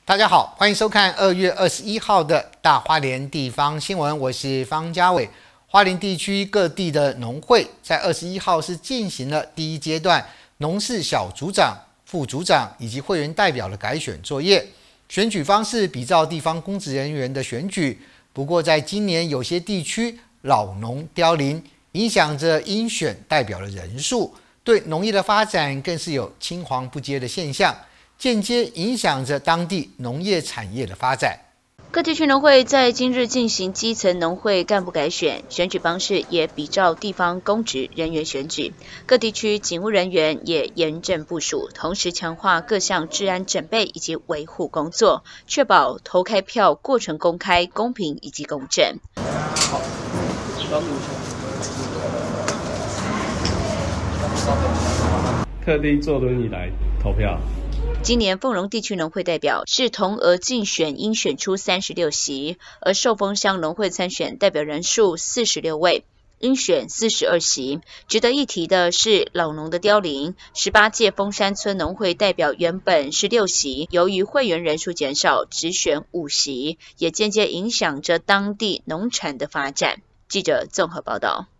大家好，欢迎收看2月21号的大花莲地方新闻，我是方家伟。花莲地区各地的农会在21号是进行了第一阶段农事小组长、副组长以及会员代表的改选作业。选举方式比照地方公职人员的选举，不过在今年有些地区老农凋零，影响着应选代表的人数，对农业的发展更是有青黄不接的现象。间接影响着当地农业产业的发展。 各地区农会在今日进行基层农会干部改选，选举方式也比照地方公职人员选举。各地区警务人员也严阵部署，同时强化各项治安整备以及维护工作，确保投开票过程公开、公平以及公正。好， 特地坐轮椅来投票。 今年凤荣地区农会代表是同额竞选，应选出36席，而寿丰乡农会参选代表人数46位，应选42席。值得一提的是，老农的凋零，18届丰山村农会代表原本是6席，由于会员人数减少，只选5席，也间接影响着当地农产的发展。记者综合报道。